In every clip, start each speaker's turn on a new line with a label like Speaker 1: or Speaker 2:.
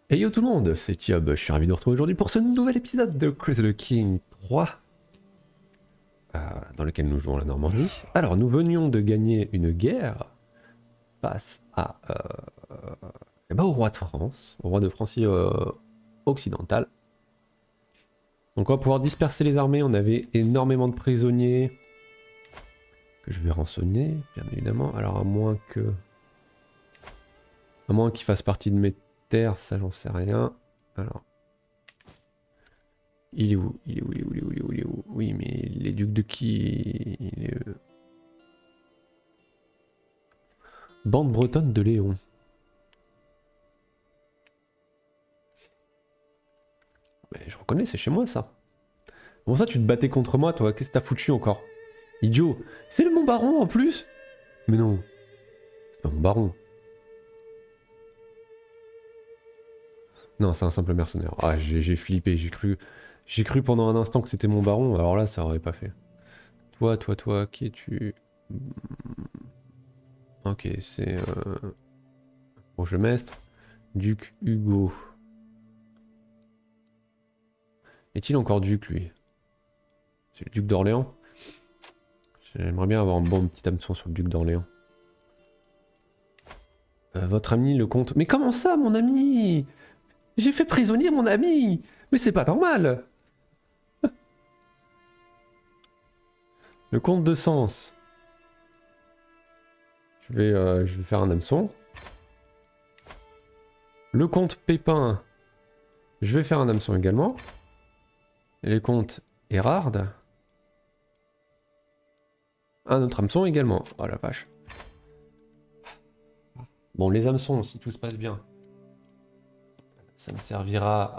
Speaker 1: Hey yo tout le monde, c'est Tiob, je suis ravi de vous retrouver aujourd'hui pour ce nouvel épisode de Crazy the King 3, dans lequel nous jouons la Normandie. Alors nous venions de gagner une guerre face à, au roi de France, au roi de Francie occidentale. Donc on va pouvoir disperser les armées, on avait énormément de prisonniers que je vais rançonner, bien évidemment. Alors à moins qu'ils fassent partie de mes terres, ça j'en sais rien. Alors... Il est où? Il est où? Il est où? Il est où? Il est où? Il est où? Oui, mais les ducs de qui? Bande bretonne de Léon. Mais je reconnais, c'est chez moi ça. Bon ça, tu te battais contre moi, toi. Qu'est-ce que t'as foutu encore? Idiot. C'est le mon baron en plus? Mais non, c'est pas mon baron. Non, c'est un simple mercenaire. Ah, j'ai flippé, j'ai cru pendant un instant que c'était mon baron. Alors là, ça aurait pas fait. Toi, qui es-tu? Ok, c'est bourgmestre. Duc Hugo. Est-il encore duc, lui? C'est le duc d'Orléans? J'aimerais bien avoir un bon petit hameçon sur le duc d'Orléans. Votre ami le comte... Mais comment ça, mon ami? J'ai fait prisonnier mon ami! Mais c'est pas normal! Le comte de Sens. Je vais faire un hameçon. Le comte Pépin. Je vais faire un hameçon également. Et les comtes Hérard. Un autre hameçon également. Oh la vache. Bon, les hameçons, si tout se passe bien, ça me servira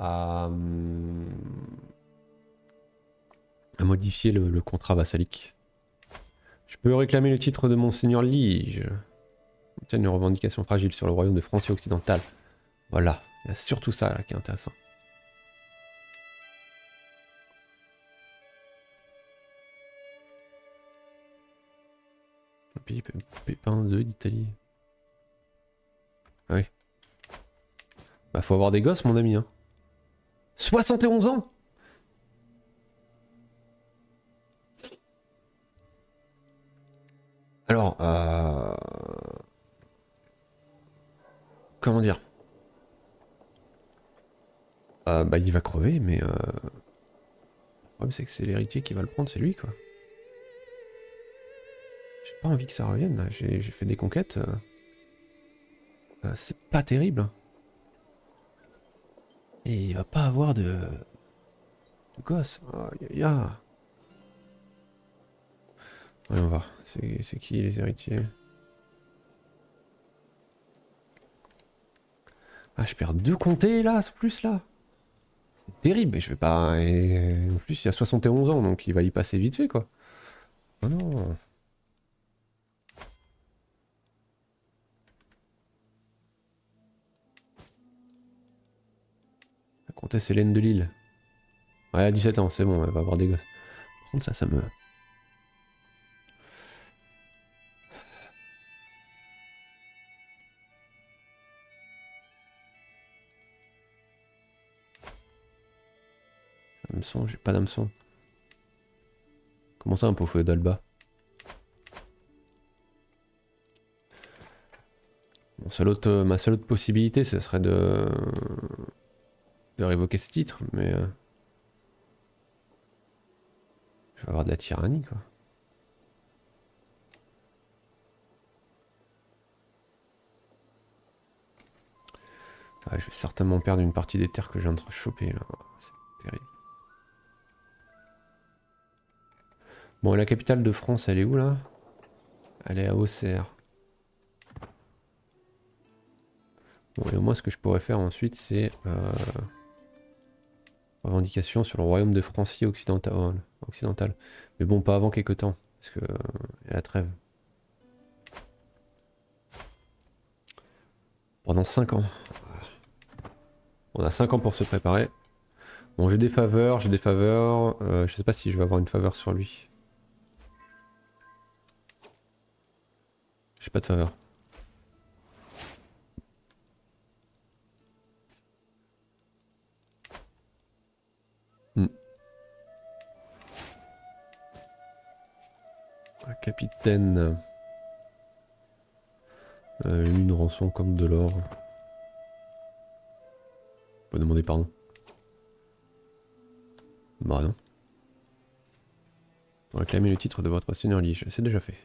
Speaker 1: à modifier le contrat vassalique. Je peux réclamer le titre de Monseigneur Lige. Obtient une revendication fragile sur le royaume de Francie occidentale. Voilà, il y a surtout ça là qui est intéressant. Le pays Pépin 2 d'Italie. Ah oui. Bah faut avoir des gosses mon ami hein. 71 ans. Alors, comment dire? Bah il va crever, mais le problème c'est que c'est l'héritier qui va le prendre, c'est lui quoi. J'ai pas envie que ça revienne là, j'ai fait des conquêtes. C'est pas terrible. Et il va pas avoir de gosse. Aïe aïe aïe. Voyons voir, c'est qui les héritiers? Ah je perds deux comtés là, en plus là. C'est terrible, mais je vais pas... Et en plus il a 71 ans, donc il va y passer vite fait quoi. Oh non. La comtesse Hélène de Lille. Ouais, à 17 ans, c'est bon, elle va avoir des gosses. Par contre, Hameçon, j'ai pas d'hameçon. Comment ça, un pot fouet d'Alba? Ma seule autre possibilité, ce serait de révoquer ce titre, mais je vais avoir de la tyrannie, quoi. Ah, je vais certainement perdre une partie des terres que je viens de choper, là. C'est terrible. Bon, et la capitale de France, elle est où, là? Elle est à Auxerre. Bon, et au moins, ce que je pourrais faire ensuite, c'est... revendication sur le royaume de Francie occidental. Mais bon, pas avant quelques temps, parce que y a la trêve. Pendant 5 ans. On a 5 ans pour se préparer. Bon, j'ai des faveurs, je sais pas si je vais avoir une faveur sur lui. J'ai pas de faveur. capitaine. Une rançon comme de l'or. On peut demander pardon. Bah non. Réclamez le titre de votre seigneur liege, c'est déjà fait.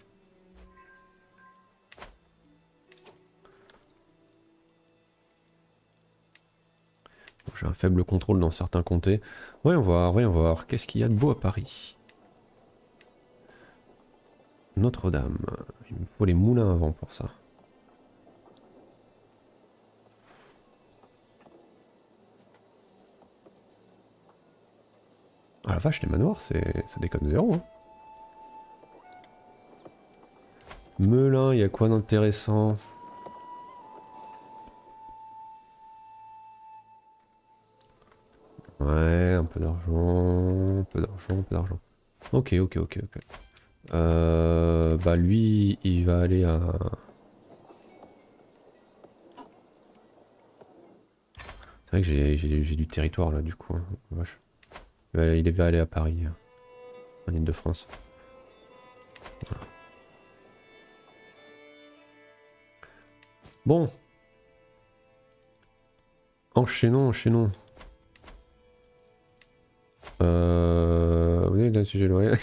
Speaker 1: J'ai un faible contrôle dans certains comtés. Voyons voir, voyons voir. Qu'est-ce qu'il y a de beau à Paris? Notre-Dame. Il me faut les moulins avant pour ça. Ah la vache, les manoirs, ça déconne zéro. Hein. Melun, il y a quoi d'intéressant? Ouais, un peu d'argent, un peu d'argent, un peu d'argent. Ok, ok, ok, ok. Bah lui, il va aller à... C'est vrai que j'ai du territoire là du coup. Hein. Vache. Il va aller à Paris, en Ile-de-France. Voilà. Bon. Enchaînons, enchaînons. Vous avez un sujet loyer.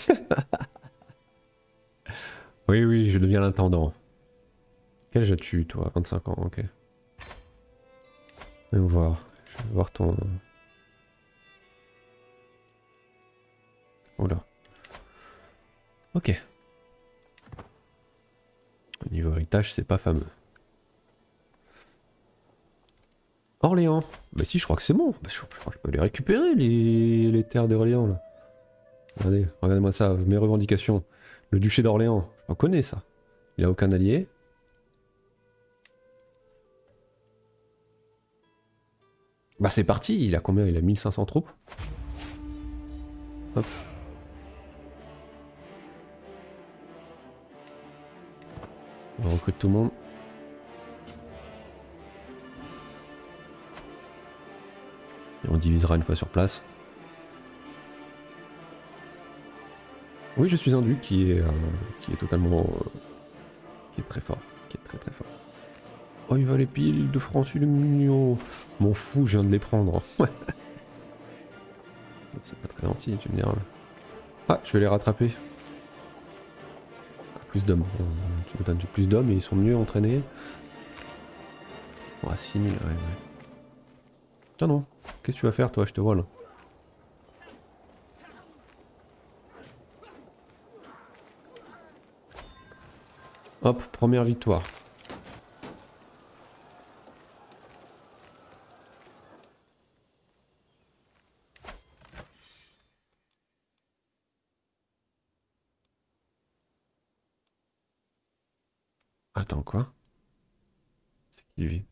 Speaker 1: Oui, oui, je deviens l'intendant. Quel âge as-tu, toi? 25 ans, ok. Viens voir. Je vais voir ton... Oula. Ok. Au niveau héritage, c'est pas fameux. Orléans. Bah si, je crois que c'est bon. Bah, je crois que je peux les récupérer, les terres d'Orléans, là. Regardez, regardez-moi ça, mes revendications. Le duché d'Orléans, on connaît ça. Il a aucun allié. Bah c'est parti, il a combien? Il a 1500 troupes. Hop. On recrute tout le monde. Et on divisera une fois sur place. Oui, je suis un duc qui est totalement... qui est très fort. Qui est très très fort. Oh, il va les piles de France, il est mignon. M'en fous, je viens de les prendre. Ouais. C'est pas très gentil, tu me diras. Ah, je vais les rattraper. Ah, plus d'hommes. Tu me donnes plus d'hommes et ils sont mieux entraînés. Oh, 6000, ouais, ouais. Tiens non, qu'est-ce que tu vas faire toi, je te vois là. Hop, première victoire. Attends, quoi? C'est qui lui?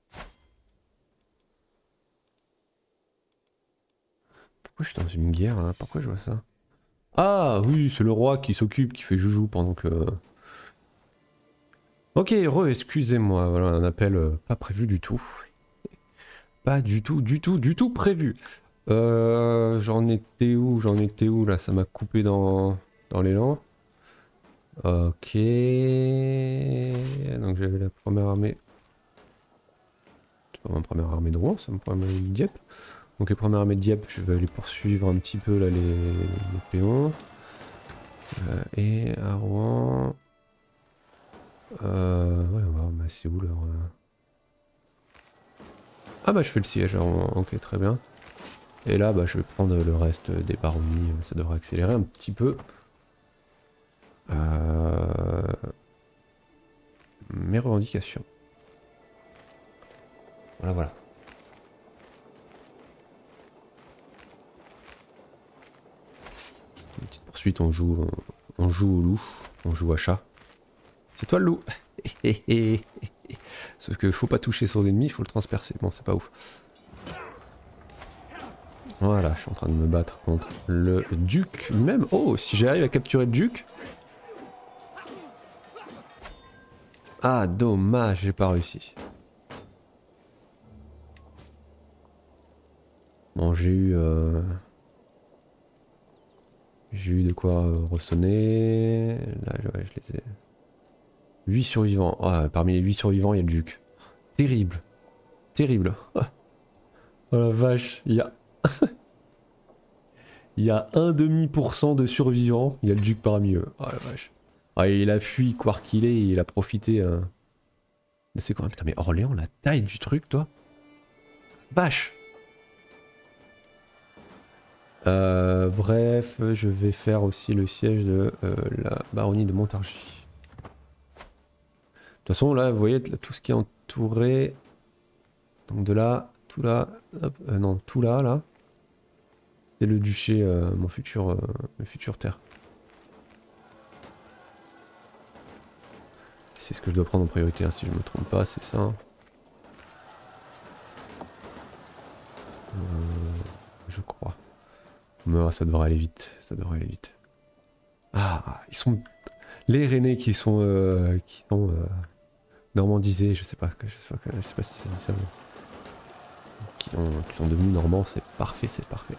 Speaker 1: Pourquoi je suis dans une guerre là? Pourquoi je vois ça? Ah oui, c'est le roi qui s'occupe, qui fait joujou pendant que... Ok, excusez-moi, voilà un appel pas prévu du tout. Pas du tout, du tout, du tout prévu. J'en étais où? J'en étais où là? Ça m'a coupé dans l'élan. Ok. Donc j'avais la première armée. C'est pas ma première armée de Rouen, c'est ma première armée de Dieppe. Donc les premières armées de Dieppe, je vais aller poursuivre un petit peu là les péons. Et à Rouen... ouais, on va voir, c'est où leur... Ah bah je fais le siège à Rouen, ok très bien. Et là bah je vais prendre le reste des baronnies, ça devrait accélérer un petit peu. Mes revendications. Voilà, voilà. Une petite poursuite, on joue au loup, on joue à chat. C'est toi le loup. Sauf que faut pas toucher son ennemi, il faut le transpercer. Bon, c'est pas ouf. Voilà, je suis en train de me battre contre le duc même. Oh, si j'arrive à capturer le duc. Ah, dommage, j'ai pas réussi. Bon, j'ai eu... J'ai eu de quoi ressonner. Là, ouais, je les ai. 8 survivants. Ah, parmi les 8 survivants, il y a le duc. Terrible. Terrible. Oh la vache. Il y a 1,5% de survivants. Il y a le duc parmi eux. Oh la vache. Ah, et il a fui, quoi qu'il est, il a profité. Mais c'est quoi? Putain, mais Orléans, la taille du truc, toi. Vache. Bref, je vais faire aussi le siège de la baronnie de Montargis. De toute façon, là, vous voyez, là, tout ce qui est entouré. Donc de là, tout là, hop, non, tout là, là. C'est le duché, mon futur terre. C'est ce que je dois prendre en priorité, hein, si je me trompe pas, c'est ça. Je crois. Mais ça devrait aller vite, ça devrait aller vite. Ah, ils sont... Les Rennais qui sont normandisés, je sais pas si ça dit ça, mais... qui sont devenus normands, c'est parfait, c'est parfait.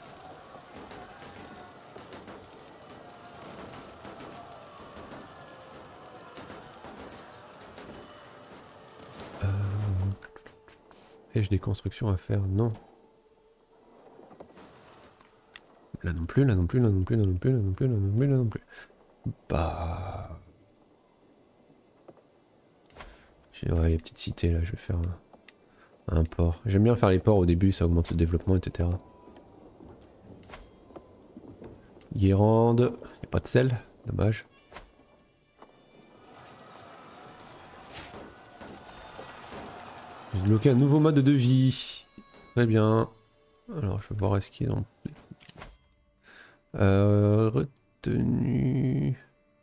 Speaker 1: Ai-je des constructions à faire? Non. Là non plus, là non plus, là non plus, là non plus, là non plus, là non plus, là non plus. Bah... Ouais, les petites cités là, je vais faire un port. J'aime bien faire les ports au début, ça augmente le développement, etc. Guérande, y'a pas de sel, dommage. J'ai débloqué un nouveau mode de vie. Très bien. Alors je vais voir est-ce qu'il est dans... Retenu...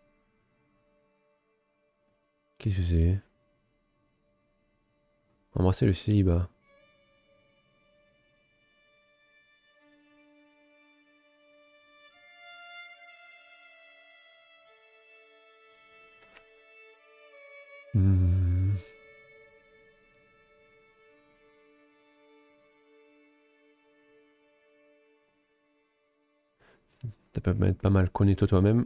Speaker 1: Qu'est-ce que c'est? Embrasser le célibat. Ça peut être pas mal. Connais-toi toi-même.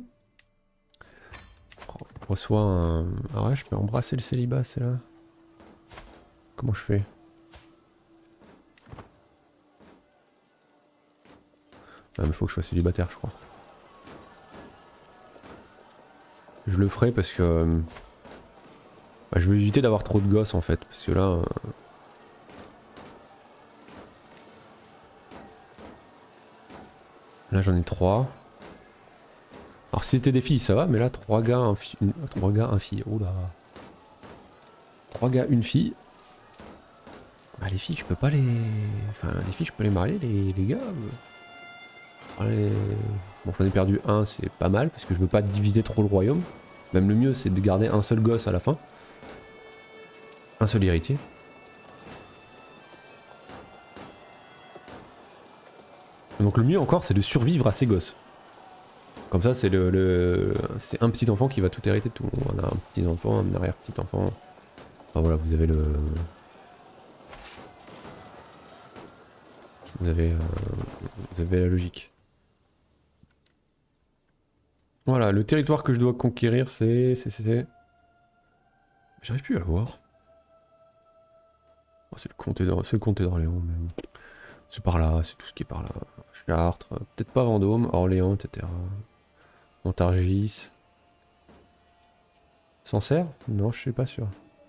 Speaker 1: Reçois un... Ah ouais, je peux embrasser le célibat, c'est là. Comment je fais? Ah mais faut que je sois célibataire, je crois. Je le ferai parce que... Bah, je veux éviter d'avoir trop de gosses en fait, parce que là... Là j'en ai 3. Alors si c'était des filles ça va, mais là 3 gars, un fille. Oh là. 3 gars, une fille. Bah les filles je peux pas les... Enfin les filles je peux les marier, les gars. Bon j'en ai perdu un, c'est pas mal, parce que je veux pas diviser trop le royaume. Même le mieux c'est de garder un seul gosse à la fin. Un seul héritier. Donc le mieux encore c'est de survivre à ces gosses. Comme ça c'est c'est un petit enfant qui va tout hériter de tout. On a un petit enfant, un arrière petit enfant. Enfin voilà, vous avez le... Vous avez la logique. Voilà, le territoire que je dois conquérir c'est... J'arrive plus à le voir. Oh, c'est le comté d'Orléans même. C'est par là, c'est tout ce qui est par là. Chartres, peut-être pas Vendôme, Orléans, etc. Montargis. Sancerre? Non, je suis pas sûr.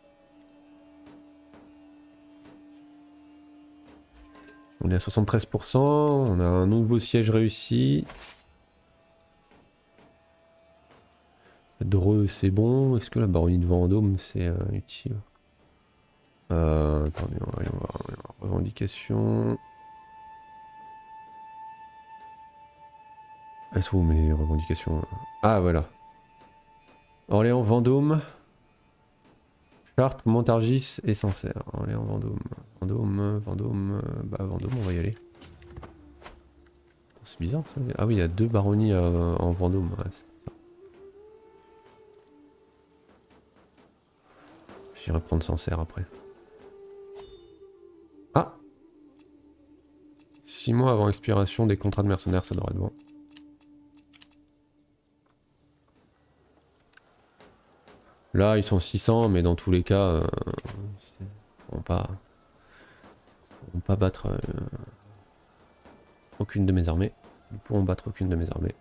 Speaker 1: On est à 73%, on a un nouveau siège réussi. Dreux, c'est bon. Est-ce que la baronnie de Vendôme, c'est utile? Attendez, on va voir. Revendication. Elles sont où mes revendications? Ah, voilà. Orléans, Vendôme. Chartres, Montargis et Sancerre. Orléans, Vendôme. Bah Vendôme, on va y aller. C'est bizarre ça. Ah oui, il y a 2 baronnies en Vendôme. Ouais, j'irai prendre Sancerre après. Ah! 6 mois avant expiration des contrats de mercenaires, ça devrait être bon. Là, ils sont 600, mais dans tous les cas, ils pourront pas battre aucune de mes armées. Ils pourront battre aucune de mes armées.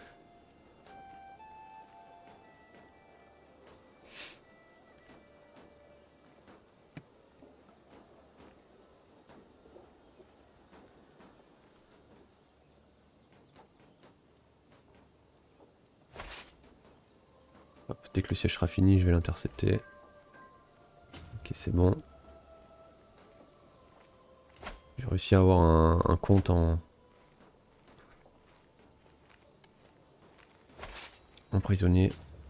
Speaker 1: Hop, dès que le siège sera fini, je vais l'intercepter. Ok, c'est bon. J'ai réussi à avoir un compte en prisonnier.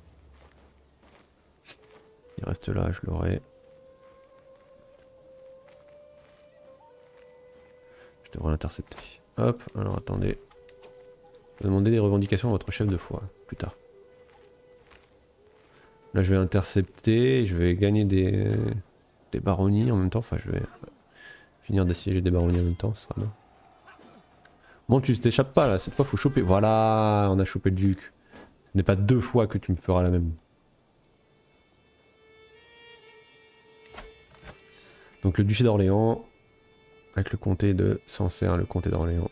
Speaker 1: Il reste là, je l'aurai. Je devrais l'intercepter. Hop, alors attendez. Demandez des revendications à votre chef de foi, plus tard. Là je vais intercepter, je vais gagner des baronnies en même temps, enfin je vais finir d'assiéger des baronnies en même temps, ça sera bien. Bon, tu t'échappes pas là, cette fois faut choper. Voilà, on a chopé le duc. Ce n'est pas 2 fois que tu me feras la même. Donc le duché d'Orléans, avec le comté de Sancerre, le comté d'Orléans.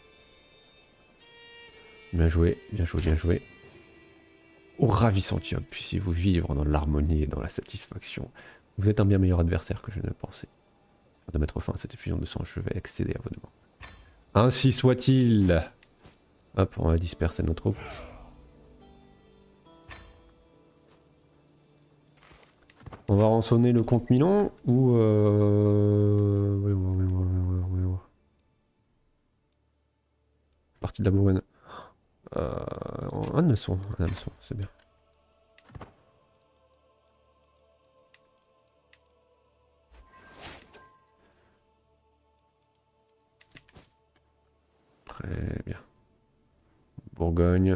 Speaker 1: Bien joué, bien joué, bien joué. Ô ravissant Tiob, puissiez-vous vivre dans l'harmonie et dans la satisfaction. Vous êtes un bien meilleur adversaire que je ne le pensais. Afin de mettre fin à cette effusion de sang, je vais accéder à vos demandes. Ainsi soit-il. Hop, on va disperser nos troupes. On va rançonner le comte Milan ou oui. Partie de la Bourgogne. Un leçon, c'est bien. Très bien. Bourgogne.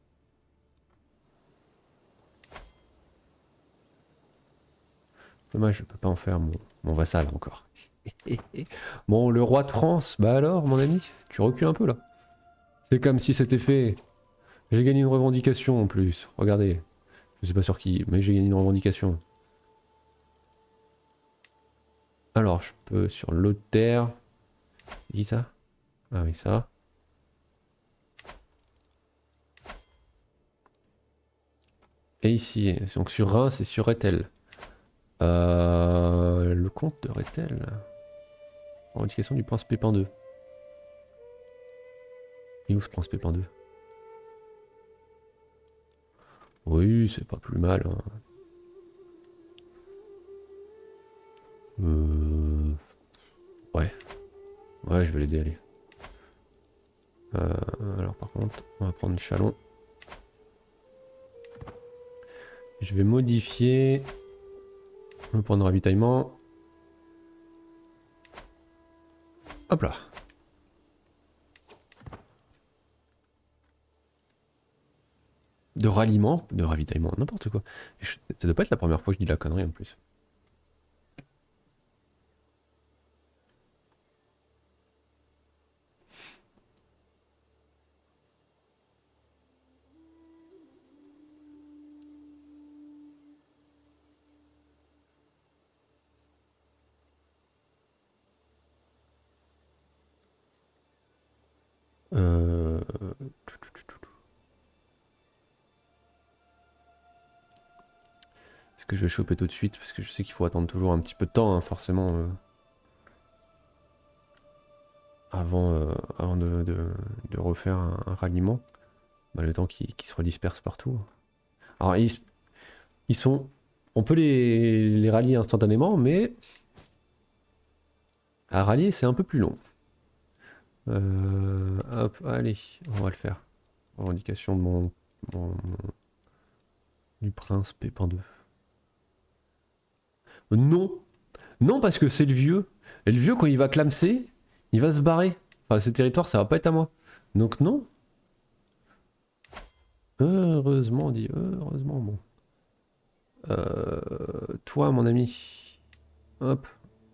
Speaker 1: Dommage, je peux pas en faire mon vassal encore. Bon, le roi de France, bah alors, mon ami, tu recules un peu là. C'est comme si c'était fait. J'ai gagné une revendication en plus. Regardez. Je sais pas sur qui, mais j'ai gagné une revendication. Alors, je peux sur Lothaire. Qui ça? Ah oui, ça. Et ici, donc sur Reims et sur Rethel. Le comte de Rethel. Revendication du prince Pépin II. Et où ce prince Pépin II? Oui, c'est pas plus mal. Hein. Ouais. Ouais, je vais l'aider, allez. Alors par contre, on va prendre Chalon. Je vais modifier le point de ravitaillement. Hop là. De ralliement, de ravitaillement, n'importe quoi. Ça doit pas être la première fois que je dis la connerie en plus. Est-ce que je vais choper tout de suite? Parce que je sais qu'il faut attendre toujours un petit peu de temps, hein, forcément. Avant de refaire un ralliement. Bah, le temps qu'ils se redispersent partout. Alors ils sont... On peut les rallier instantanément, mais... À rallier c'est un peu plus long. Hop, allez, on va le faire. Revendication de du prince Pépin II. Non, non parce que c'est le vieux. Et le vieux quand il va clamser, il va se barrer. Enfin ces territoires ça va pas être à moi. Donc non. Heureusement dit, heureusement bon. Toi mon ami. Hop.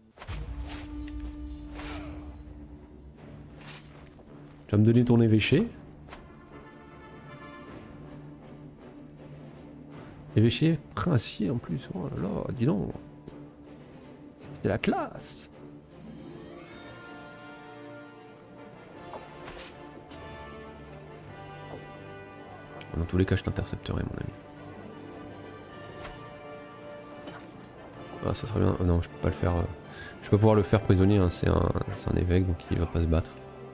Speaker 1: Tu vas me donner ton évêché. Évêché princier en plus, oh là là, dis donc. C'est la classe. Dans tous les cas, je t'intercepterai, mon ami. Ah, ça serait bien. Oh, non, je peux pas le faire. Je peux pas pouvoir le faire prisonnier, hein. C'est un évêque, donc il va pas se battre.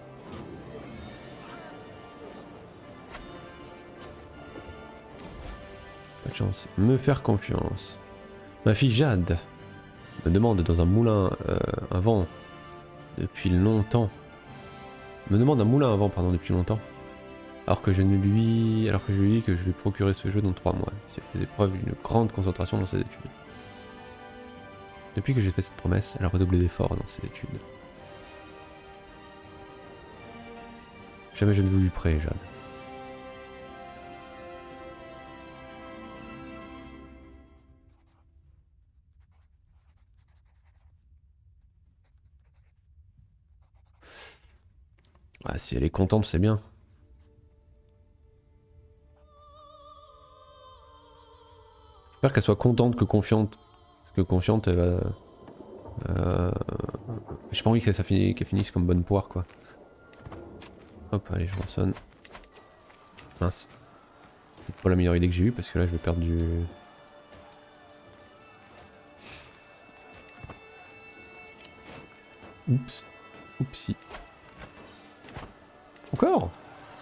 Speaker 1: Pas de chance. Me faire confiance. Ma fille Jade me demande dans un moulin à vent depuis longtemps. Me demande un moulin à vent, pardon, depuis longtemps. Alors que je lui dis que je lui procurerai ce jeu dans 3 mois. Si elle faisait preuve d'une grande concentration dans ses études. Depuis que j'ai fait cette promesse, elle a redoublé d'efforts dans ses études. Jamais je ne vous lui prêt, Jade. Ah, si elle est contente, c'est bien. J'espère qu'elle soit contente que confiante. Parce que confiante, elle va... J'ai pas envie que ça qu'elle finisse comme bonne poire, quoi. Hop, allez, je rançonne. Mince. C'est pas la meilleure idée que j'ai eue, parce que là, je vais perdre du... Oups. Oupsie. Encore?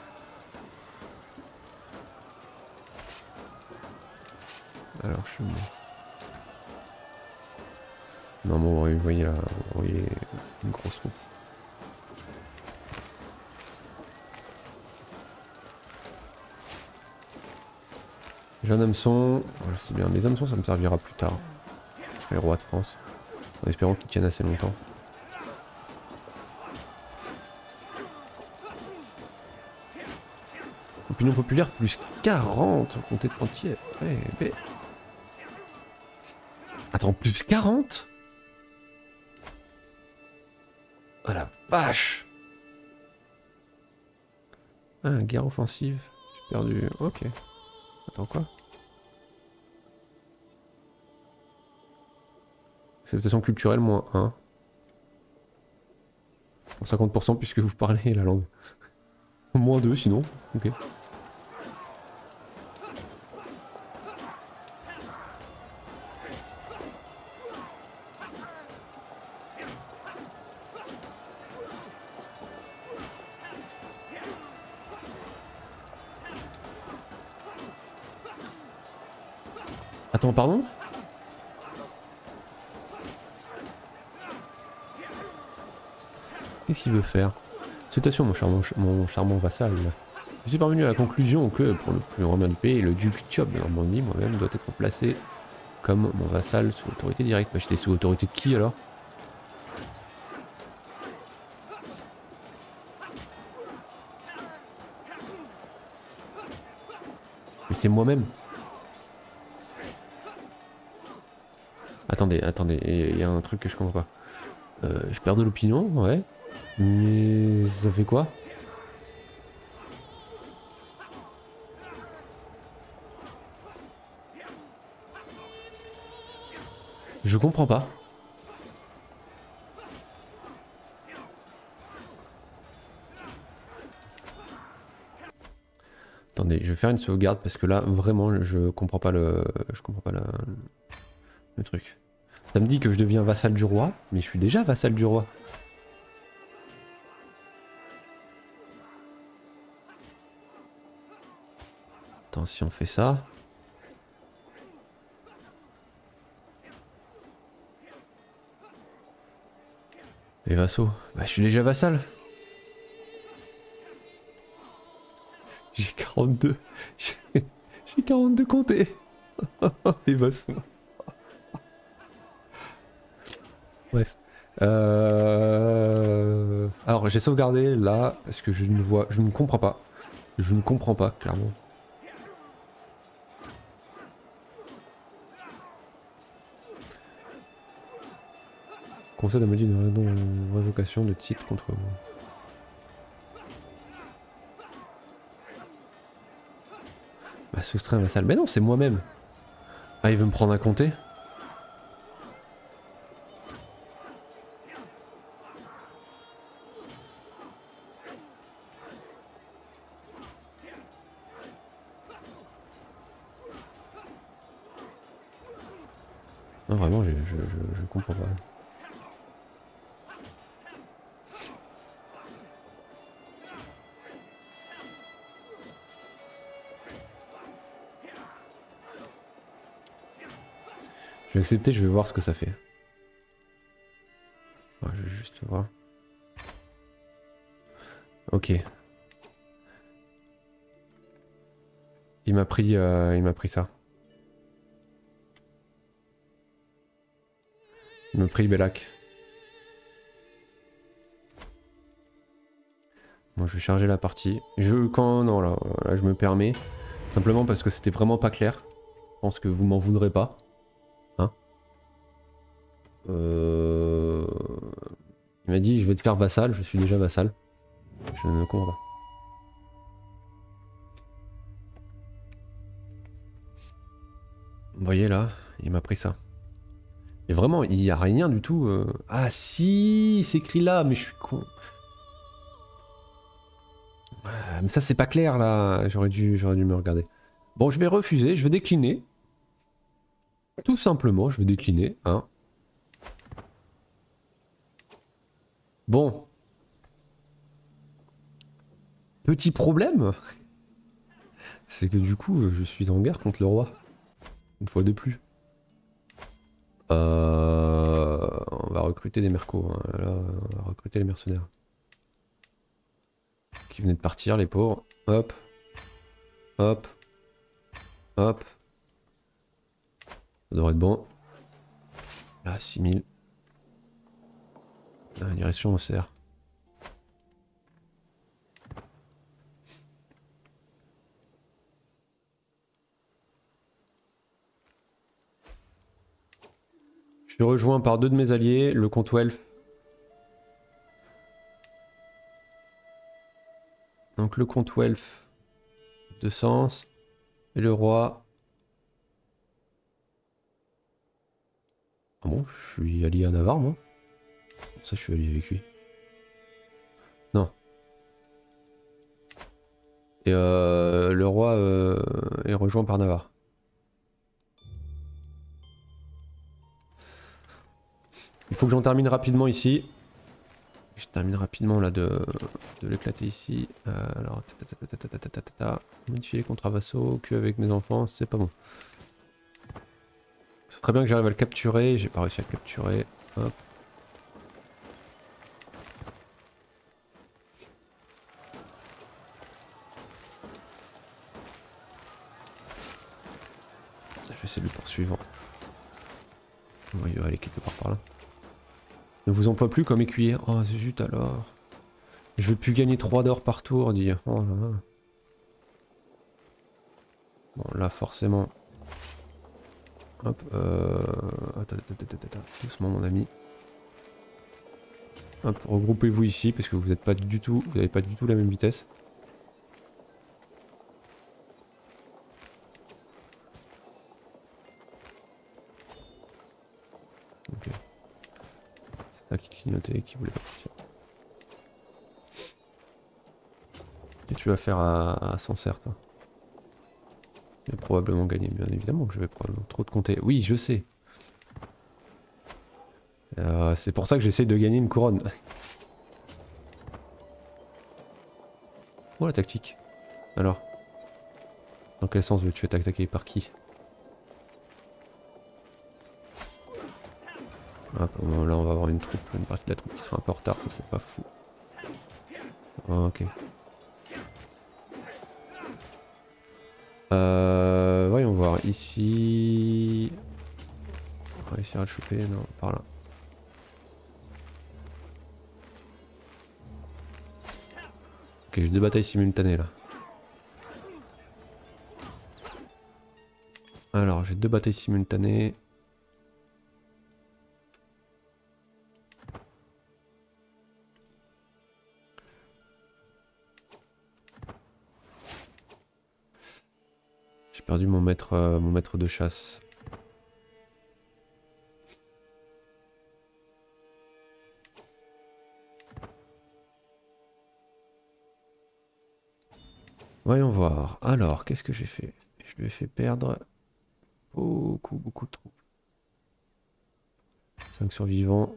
Speaker 1: Alors, je suis... Non, bon, vous voyez là, vous voyez une grosse roue. J'ai un hameçon, voilà, c'est bien, mes hameçons ça me servira plus tard. Je serai roi de France, en espérant qu'ils tiennent assez longtemps. Opinion populaire plus 40 au comté de Pantier. Ouais, mais... Attends, plus 40? Oh la vache! Ah, guerre offensive. J'ai perdu... Ok. Attends, quoi? Acceptation culturelle, moins 1. Pour 50% puisque vous parlez la langue. Moins 2 sinon. Ok. Attends, pardon? Qu'est-ce qu'il veut faire? Salutations mon charmant vassal. Je suis parvenu à la conclusion que, pour le plus grand bien de paix, le duc Thiob de Normandie, moi-même, doit être placé comme mon vassal sous autorité directe. Bah, j'étais sous autorité de qui alors? Mais c'est moi-même. Attendez, attendez, il y a un truc que je comprends pas. Je perds de l'opinion, ouais. Mais ça fait quoi? Je comprends pas. Attendez, je vais faire une sauvegarde parce que là, vraiment, je comprends pas le... Je comprends pas le truc. Ça me dit que je deviens vassal du roi, mais je suis déjà vassal du roi. Attends, si on fait ça... Les vassaux, bah je suis déjà vassal. J'ai 42. J'ai 42 comtés. Les vassaux. Bref. Alors j'ai sauvegardé là parce que je ne vois, je ne comprends pas. Je ne comprends pas clairement. Conseil de maudit une révocation de titre contre vous. Bah soustrait un vassal. Mais non, c'est moi-même. Ah, il veut me prendre à compter? Non, vraiment, je comprends pas. Je vais accepter, je vais voir ce que ça fait. Ouais, je vais juste voir. Ok. Il m'a pris ça. Il m'a pris Belak. Moi, je vais charger la partie. Non, là, je me permets. Simplement parce que c'était vraiment pas clair. Je pense que vous m'en voudrez pas. Hein. Il m'a dit, je vais te faire vassal. Je suis déjà vassal. Je ne comprends pas. Vous voyez là, il m'a pris ça. Et vraiment, il n'y a rien du tout. Ah si, c'est écrit là, mais je suis con. Ah, mais ça c'est pas clair là, j'aurais dû me regarder. Bon, je vais refuser, je vais décliner. Tout simplement, je vais décliner, hein. Bon. Petit problème, c'est que du coup, je suis en guerre contre le roi. Une fois de plus. On va recruter des mercos, hein. Là, on va recruter les mercenaires. Qui venaient de partir, les pauvres. Hop. Hop. Hop. Ça devrait être bon. Là, 6000. Direction au cerf. Je suis rejoint par deux de mes alliés, le comte Welf. Donc le comte Welf de Sens et le roi. Ah bon, je suis allié à Navarre moi. Ça je suis allié avec lui. Non. Et le roi est rejoint par Navarre. Il faut que j'en termine rapidement ici. Je termine rapidement là de l'éclater ici. Alors, modifier les contrats vassaux, que avec mes enfants, c'est pas bon. C'est très bien que j'arrive à le capturer, j'ai pas réussi à le capturer. Hop. Je vais essayer de le poursuivre. Il va aller quelque part par là. Ne vous emploie plus comme écuyer. Oh zut alors. Je veux plus gagner 3 d'or par tour, dire. Oh là là. Bon là forcément. Hop. Attends. Doucement mon ami. Hop, regroupez-vous ici parce que vous n'êtes pas du tout. Vous n'avez pas du tout la même vitesse. Ok. C'est ça qui clignotait et qui voulait pas partir. Qu'est-ce que tu vas faire à Sancerre toi? Je vais probablement gagner, bien évidemment que je vais probablement trop te compter. Oui, je sais. C'est pour ça que j'essaye de gagner une couronne. Oh la tactique. Alors, dans quel sens veux-tu être attaqué par qui? Hop, là on va avoir une partie de la troupe qui sera un peu en retard, ça c'est pas fou. Ok. Voyons voir, ici... On va réussir à le choper, non, par là. Ok, j'ai deux batailles simultanées là. Alors, j'ai deux batailles simultanées. J'ai perdu mon maître de chasse. Voyons voir. Alors, qu'est-ce que j'ai fait? Je lui ai fait perdre beaucoup de troupes. 5 survivants.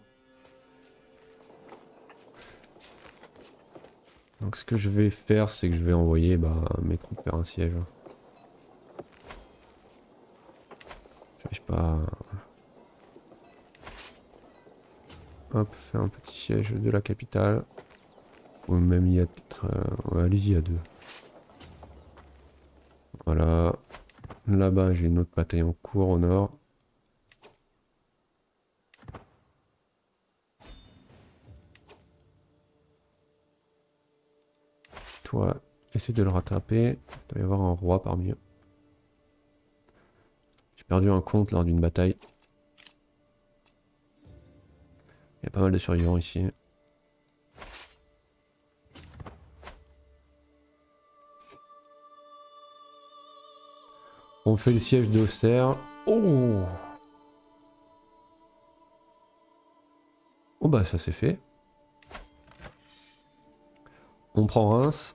Speaker 1: Donc ce que je vais faire, c'est que je vais envoyer mes troupes faire un siège. J'arrive pas à... Hop, faire un petit siège de la capitale. Ou même y être... ouais, allez-y à deux. Voilà. Là-bas, j'ai une autre bataille en cours au nord. Toi, essaie de le rattraper. Il doit y avoir un roi parmi eux. J'ai perdu un comte lors d'une bataille. Il y a pas mal de survivants ici. On fait le siège d'Auxerre. Oh! Oh bah ça c'est fait. On prend Reims.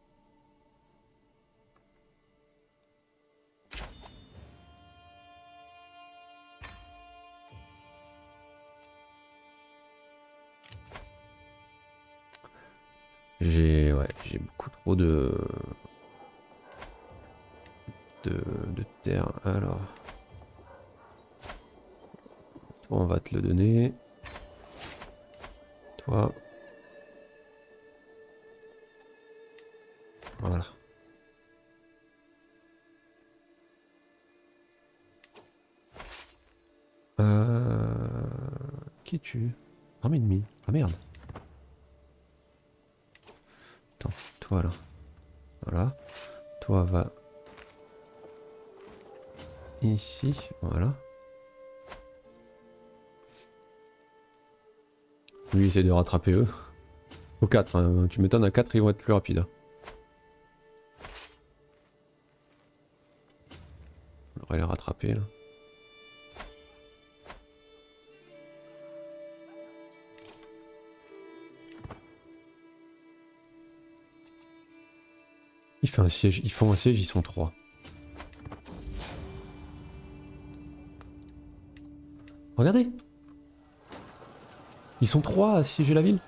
Speaker 1: J'ai beaucoup trop de terre. Alors, toi on va te le donner. Toi. Voilà. Qui es-tu? Armée ennemie. Ah merde. Attends, toi là. Voilà. Toi va ici. Voilà. Lui essaie de rattraper eux. Au 4, hein. Tu m'étonnes, à 4 ils vont être plus rapides. On devrait les rattraper là. Il fait un siège, ils font un siège, ils sont 3. Regardez! Ils sont 3 à siéger la ville.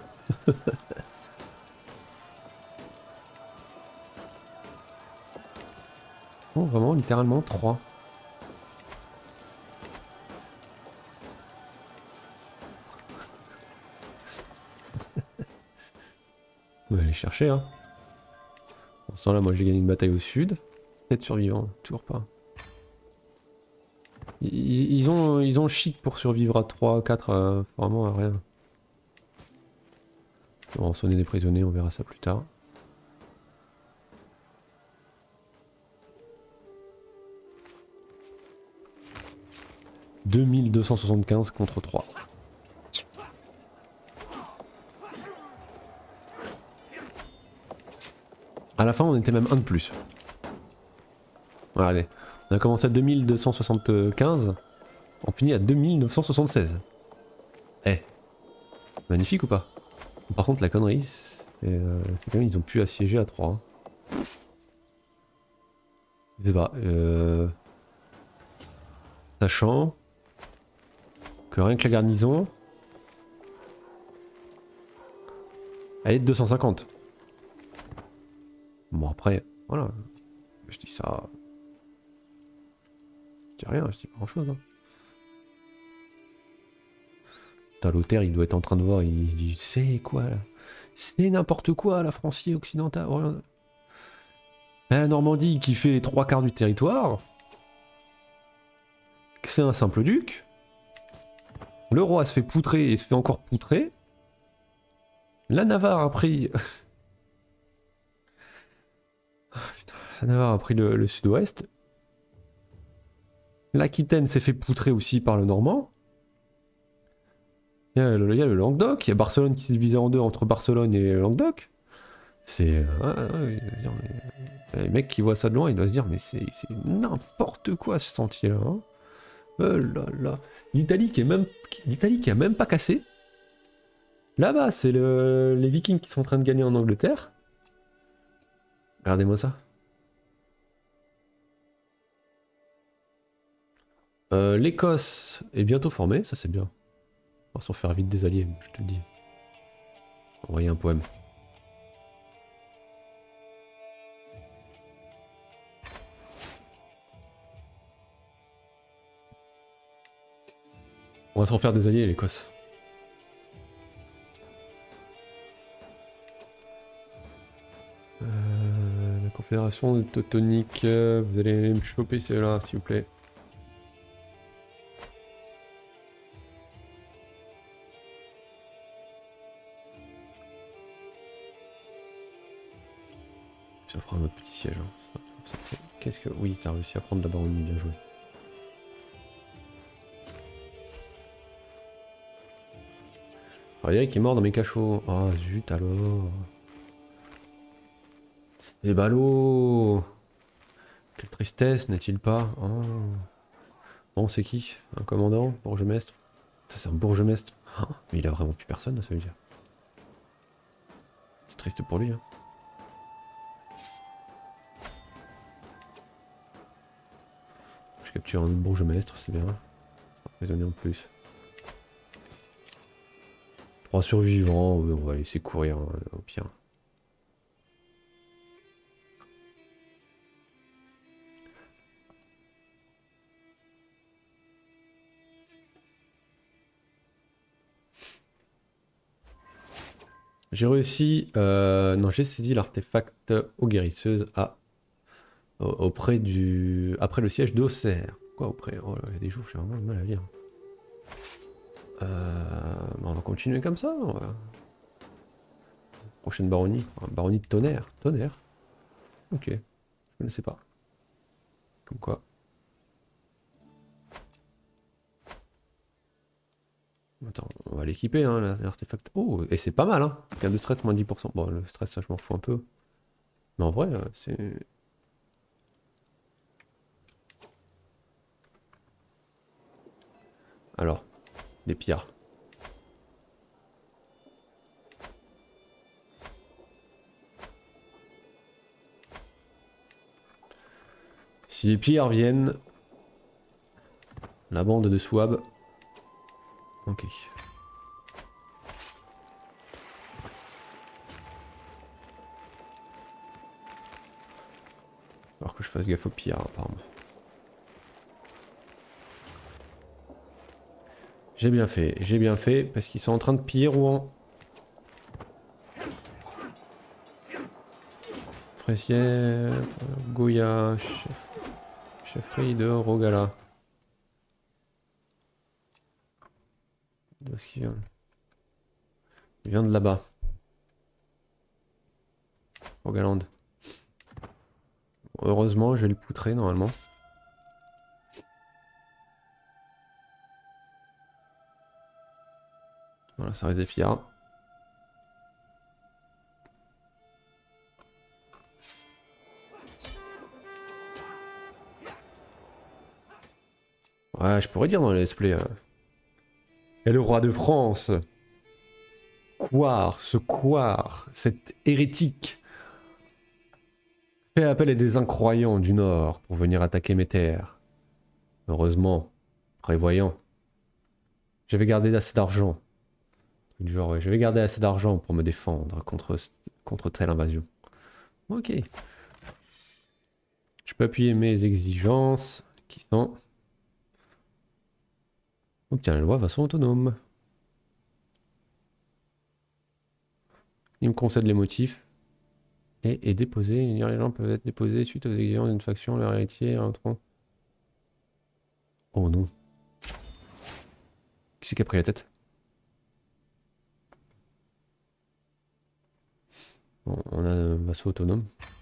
Speaker 1: Oh, vraiment, littéralement 3. On va aller chercher, hein. Pour l'instant, là, moi j'ai gagné une bataille au sud. 7 survivants, toujours pas. Ils ont le chic pour survivre à 3, 4, vraiment à rien. On va rançonner des prisonniers, on verra ça plus tard. « 2275 contre 3. » À la fin, on était même un de plus. Regardez, on a commencé à 2275, on finit à 2976. Eh, magnifique ou pas? Par contre, la connerie, c'est quand même, ils ont pu assiéger à 3. Hein. Je sais pas, sachant que rien que la garnison, elle est de 250. Bon après, voilà, je dis ça... Je dis rien, je dis pas grand chose. Hein. T'as Lothaire, il doit être en train de voir, il se dit c'est quoi là? C'est n'importe quoi la Francie occidentale. Regarde. La Normandie qui fait les 3/4 du territoire. C'est un simple duc. Le roi se fait poutrer et se fait encore poutrer. La Navarre a pris... ah, putain, la Navarre a pris le sud-ouest. L'Aquitaine s'est fait poutrer aussi par le Normand. Il y a le Languedoc, il y a Barcelone qui s'est divisé en deux entre Barcelone et le Languedoc. C'est... les mecs qui voient ça de loin, ils doivent se dire mais c'est n'importe quoi ce sentier là. Hein. Oh là là. L'Italie qui a même pas cassé. Là-bas, c'est les Vikings qui sont en train de gagner en Angleterre. Regardez-moi ça. L'Écosse est bientôt formée, ça c'est bien. On va s'en faire vite des alliés, je te le dis. Envoyer un poème. On va s'en faire des alliés, l'Écosse. La Confédération teutonique, vous allez me choper celle-là, s'il vous plaît. Ça fera un autre petit siège. Hein. Qu'est-ce que... Oui, t'as réussi à prendre la baronnie, bien joué. Eric est mort dans mes cachots. Ah zut alors. C'est ballot. Quelle tristesse, n'est-il pas? Oh. Bon, c'est qui? Un commandant? Bourgmestre? Ça c'est un bourgmestre. Oh, mais il a vraiment plus personne, ça veut dire. C'est triste pour lui. Hein. Je capture un bourgmestre, c'est bien. Emprisonné en plus. 3 survivants, oui, on va laisser courir hein, au pire. J'ai réussi, non j'ai saisi l'artefact aux guérisseuses auprès du... après le siège d'Auxerre. Quoi auprès? Oh là, il y a des jours j'ai vraiment mal à lire. On va continuer comme ça. Prochaine baronnie, baronnie de Tonnerre. Tonnerre? Ok, je ne sais pas. Comme quoi. Attends, on va l'équiper hein, l'artefact. Oh, et c'est pas mal hein. Gain de stress moins 10%. Bon, le stress ça je m'en fous un peu. Mais en vrai, c'est... Alors, des pillards. Si les pillards viennent, la bande de Swab. Ok. Alors que je fasse gaffe aux pillards apparemment. J'ai bien fait, parce qu'ils sont en train de piller Rouen. Fressière, Goya, chefferie de Rogala. D'où est-ce qu'il vient? Il vient de là-bas. Rogaland. Heureusement, je vais le poutrer normalement. Voilà, ça reste des pillards. Ouais, je pourrais dire dans le let's play. Et le roi de France. Quar, cet hérétique, fait appel à des incroyants du Nord pour venir attaquer mes terres. Heureusement, prévoyant, j'avais gardé assez d'argent. Du genre, ouais, je vais garder assez d'argent pour me défendre contre telle invasion. Ok. Je peux appuyer mes exigences qui sont... Obtient la loi de façon autonome. Il me concède les motifs. Et déposer. Les gens peuvent être déposés suite aux exigences d'une faction, leur héritier, un tronc. Oh non. Qui c'est qui a pris la tête? Bon, on a un vassau autonome.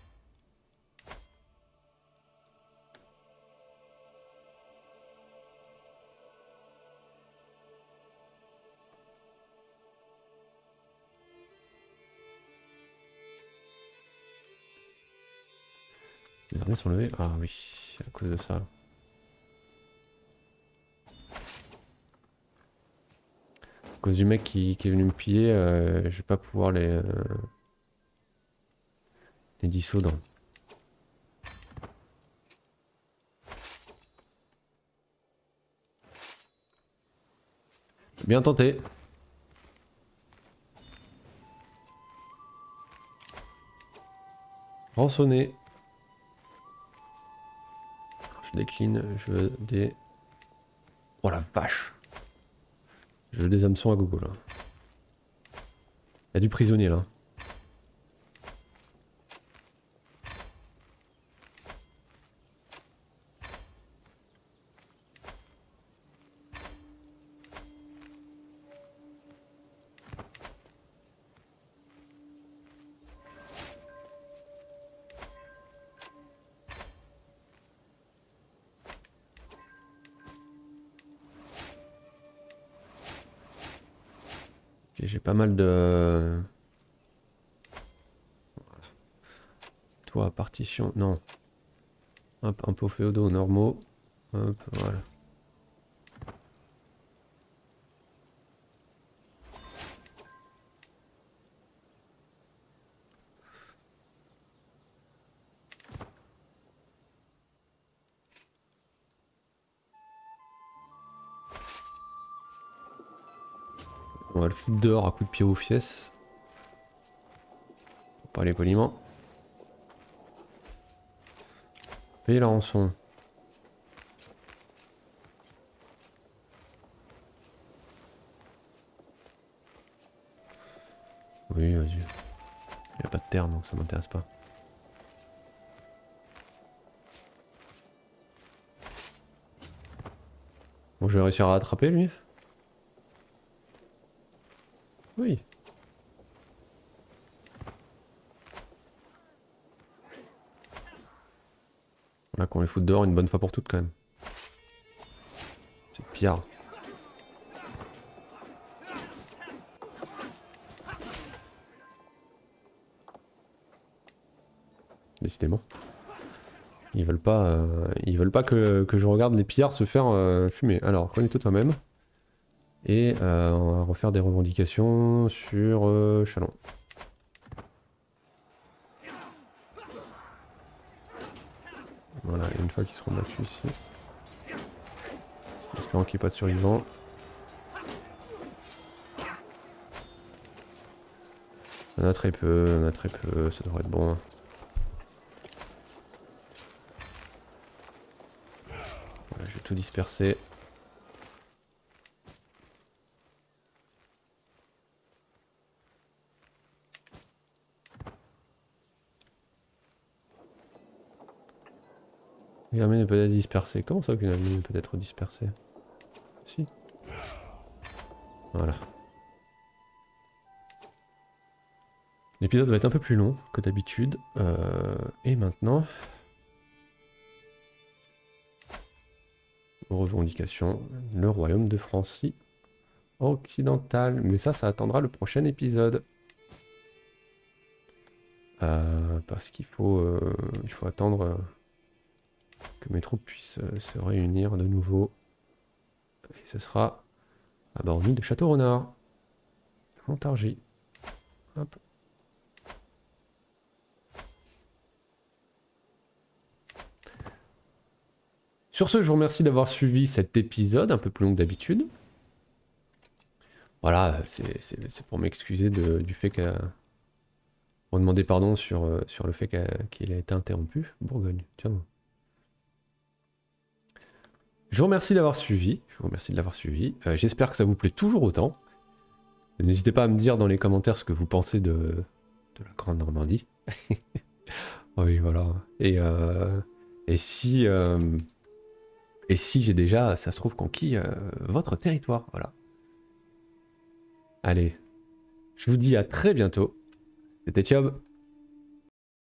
Speaker 1: Les armées sont levées. Ah oui, à cause de ça. À cause du mec qui est venu me piller, je vais pas pouvoir les... Les dissoudre. Bien tenté. Rançonner. Je décline, je veux des... Oh la vache. Je veux des hameçons à gogo là. Il y a du prisonnier là. J'ai pas mal de... Toi, partition... Non. Hop, impôts féodaux normaux. Hop, voilà. On va le foutre dehors à coup de pied aux fesses. Pour parler poliment. Payer la rançon. Oui, vas-y. Il n'y a pas de terre donc ça m'intéresse pas. Bon, je vais réussir à attraper lui. Oui. Voilà qu'on les fout dehors une bonne fois pour toutes quand même. C'est pire. Décidément. Ils veulent pas que je regarde les pillards se faire fumer. Alors, connais-toi toi-même. Et on va refaire des revendications sur Chalon. Voilà, et une fois qu'ils seront battus ici. En espérant qu'il n'y ait pas de survivants. On a très peu, ça devrait être bon. Voilà, je vais tout disperser. Une armée ne peut être dispersée. Comment ça qu'une armée ne peut être dispersée? Si. Voilà. L'épisode va être un peu plus long que d'habitude. Et maintenant... Revendication. Le royaume de Francie occidentale. Mais ça attendra le prochain épisode. Parce qu'il faut, il faut attendre que mes troupes puissent se réunir de nouveau. Et ce sera à Borny de Château-Renard. Montargis. Hop. Sur ce, je vous remercie d'avoir suivi cet épisode, un peu plus long que d'habitude. Voilà, c'est pour m'excuser du fait que... Pour demander pardon sur le fait qu'il a été interrompu. Bourgogne, tiens. Je vous remercie d'avoir suivi. J'espère que ça vous plaît toujours autant. N'hésitez pas à me dire dans les commentaires ce que vous pensez de la Grande Normandie. Oui, voilà. Et si j'ai déjà, ça se trouve, conquis votre territoire, voilà. Allez, je vous dis à très bientôt. C'était Thiob.